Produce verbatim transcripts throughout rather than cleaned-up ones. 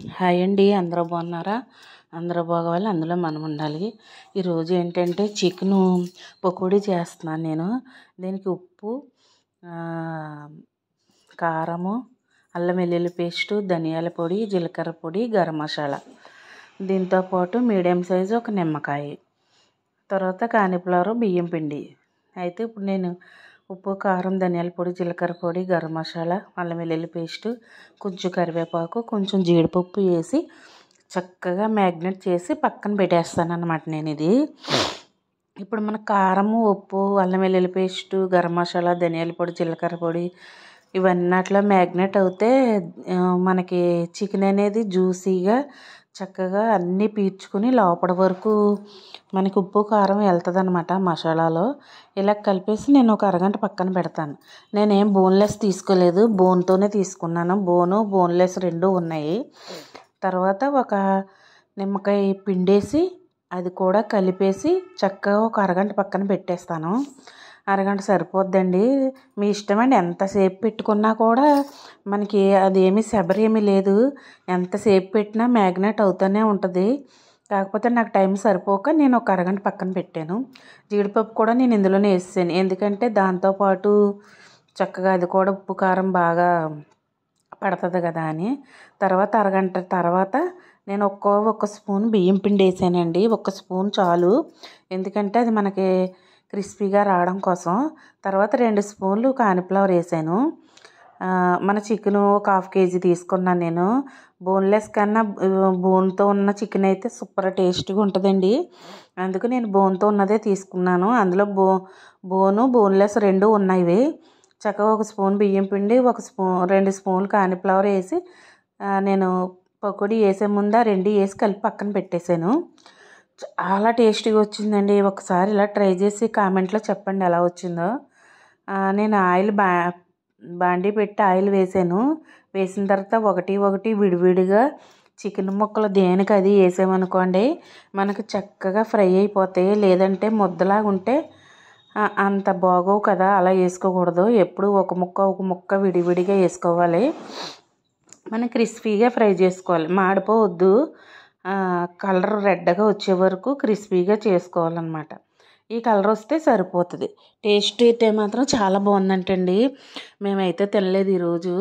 Hi అండి, అందరూ బాగున్నారా? అందరూ బాగోవాలి, అందులో మనం ఉండాలి. ఈరోజు ఏంటంటే చికెను పకోడీ చేస్తున్నాను నేను. దీనికి ఉప్పు, కారము, అల్లం వెల్లుల్లి పేస్టు, ధనియాల పొడి, జీలకర్ర పొడి, గరం మసాలా, దీంతోపాటు మీడియం సైజు ఒక నిమ్మకాయ, తర్వాత కాలీఫ్లవర్, బియ్యం పిండి. అయితే ఇప్పుడు నేను ఉప్పు, కారం, ధనియాల పొడి, జీలకర్ర పొడి, గరం మసాలా, అల్లం వెల్లుల్లి పేస్టు, కొంచెం కరివేపాకు, కొంచెం జీడిపప్పు వేసి చక్కగా మ్యాగ్నేట్ చేసి పక్కన పెట్టేస్తాను అన్నమాట నేను. ఇది ఇప్పుడు మన కారము, ఉప్పు, అల్లం వెల్లుల్లి పేస్టు, గరం మసాలా, ధనియాల పొడి, జీలకర్ర పొడి ఇవన్నీ అట్లా మ్యాగ్నేట్ అవుతే మనకి చికెన్ అనేది జ్యూసీగా చక్కగా అన్నీ పీల్చుకుని లోపల వరకు మనకి ఉప్పు కారం వెళ్తుంది అనమాట మసాలాలో. ఇలా కలిపేసి నేను ఒక అరగంట పక్కన పెడతాను. నేనేం బోన్లెస్ తీసుకోలేదు, బోన్తోనే తీసుకున్నాను. బోను బోన్లెస్ రెండు ఉన్నాయి. తర్వాత ఒక నిమ్మకాయ పిండేసి అది కూడా కలిపేసి చక్కగా ఒక అరగంట పక్కన పెట్టేస్తాను. అరగంట సరిపోద్దండి, మీ ఇష్టమండి. ఎంతసేపు పెట్టుకున్నా కూడా మనకి అదేమీ సెబరేమీ లేదు. ఎంతసేపు పెట్టినా మ్యాగ్నేట్ అవుతూనే ఉంటుంది. కాకపోతే నాకు టైం సరిపోక నేను ఒక అరగంట పక్కన పెట్టాను. జీడిపప్పు కూడా నేను ఇందులోనే వేసాను, ఎందుకంటే దాంతోపాటు చక్కగా అది కూడా ఉప్పు కారం బాగా పడుతుంది కదా అని. తర్వాత అరగంట తర్వాత నేను ఒక్కో ఒక్క స్పూన్ బియ్యం పిండి వేసానండి. ఒక్క స్పూన్ చాలు, ఎందుకంటే అది మనకి క్రిస్పీగా రావడం కోసం. తర్వాత రెండు స్పూన్లు కాలీఫ్లవర్ వేసాను. మన చికెను ఒక హాఫ్ కేజీ తీసుకున్నాను నేను. బోన్లెస్ కన్నా బోన్తో ఉన్న చికెన్ అయితే సూపర్ టేస్ట్గా ఉంటుందండి. అందుకు నేను బోన్తో ఉన్నదే తీసుకున్నాను. అందులో బో బోను బోన్లెస్ రెండు ఉన్నాయి. చక్కగా ఒక స్పూన్ బియ్యం పిండి, ఒక స్పూన్ రెండు స్పూన్లు కాలీఫ్లవర్ వేసి నేను పకోడీ వేసే ముందు ఆ రెండు వేసి కలిపి పక్కన పెట్టేశాను. చాలా టేస్టీగా వచ్చిందండి. ఒకసారి ఇలా ట్రై చేసి కామెంట్లో చెప్పండి ఎలా వచ్చిందో. నేను ఆయిల్ బా బాండీ పెట్టి ఆయిల్ వేసాను. వేసిన తర్వాత ఒకటి ఒకటి విడివిడిగా చికెన్ ముక్కలు దేనికి అది వేసామనుకోండి మనకు చక్కగా ఫ్రై అయిపోతాయి. లేదంటే ముద్దలాగా ఉంటే అంత బాగోవు కదా, అలా వేసుకోకూడదు. ఎప్పుడు ఒక ముక్క ఒక ముక్క విడివిడిగా వేసుకోవాలి. మనం క్రిస్పీగా ఫ్రై చేసుకోవాలి, మాడిపోవద్దు. కలర్ రెడ్గా వచ్చే వరకు క్రిస్పీగా చేసుకోవాలన్నమాట. ఈ కలర్ వస్తే సరిపోతుంది. టేస్ట్ అయితే మాత్రం చాలా బాగుందంటండి. మేమైతే తినలేదు ఈరోజు.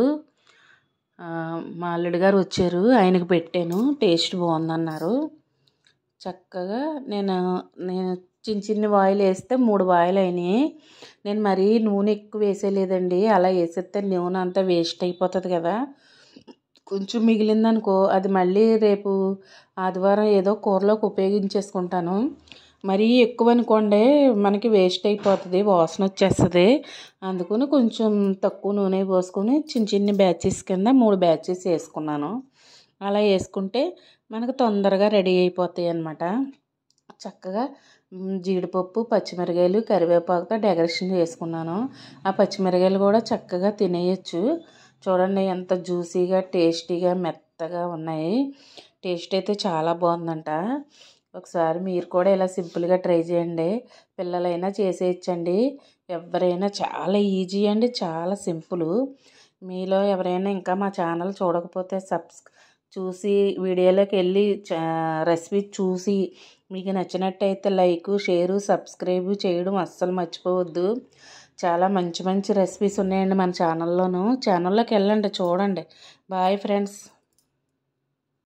మా అల్లుడు గారు వచ్చారు, ఆయనకు పెట్టాను. టేస్ట్ బాగుందన్నారు. చక్కగా నేను నేను చిన్న చిన్న వాయిల్ వేస్తే మూడు వాయిల్ అయినాయి. నేను మరీ నూనె ఎక్కువ వేసేలేదండి. అలా వేసేస్తే నూనె అంతా వేస్ట్ అయిపోతుంది కదా. కొంచెం మిగిలిందనుకో అది మళ్ళీ రేపు ఆదివారం ఏదో కూరలోకి ఉపయోగించేసుకుంటాను. మరీ ఎక్కువ అనుకోండి మనకి వేస్ట్ అయిపోతుంది, వాసన వచ్చేస్తుంది. అందుకని కొంచెం తక్కువ నూనె పోసుకొని చిన్న చిన్న బ్యాచెస్ కింద మూడు బ్యాచెస్ వేసుకున్నాను. అలా వేసుకుంటే మనకు తొందరగా రెడీ అయిపోతాయి అన్నమాట. చక్కగా జీడిపప్పు, పచ్చిమిరకాయలు, కరివేపాకుతో డెకరేషన్ చేసుకున్నాను. ఆ పచ్చిమిరకాయలు కూడా చక్కగా తినేయచ్చు. చూడండి ఎంత జ్యూసీగా టేస్టీగా మెత్తగా ఉన్నాయి. టేస్ట్ అయితే చాలా బాగుందంట. ఒకసారి మీరు కూడా ఇలా సింపుల్గా ట్రై చేయండి. పిల్లలైనా చేసేయచ్చండి, ఎవరైనా. చాలా ఈజీ అండి, చాలా సింపుల్. మీలో ఎవరైనా ఇంకా మా ఛానల్ చూడకపోతే సబ్స్ చూసి వీడియోలోకి వెళ్ళి రెసిపీ చూసి మీకు నచ్చినట్టయితే లైక్, షేరు, సబ్స్క్రైబ్ చేయడం అస్సలు మర్చిపోవద్దు. చాలా మంచి మంచి రెసిపీస్ ఉన్నాయండి మన ఛానల్లోనూ. ఛానల్లోకి వెళ్ళండి, చూడండి. Bye friends.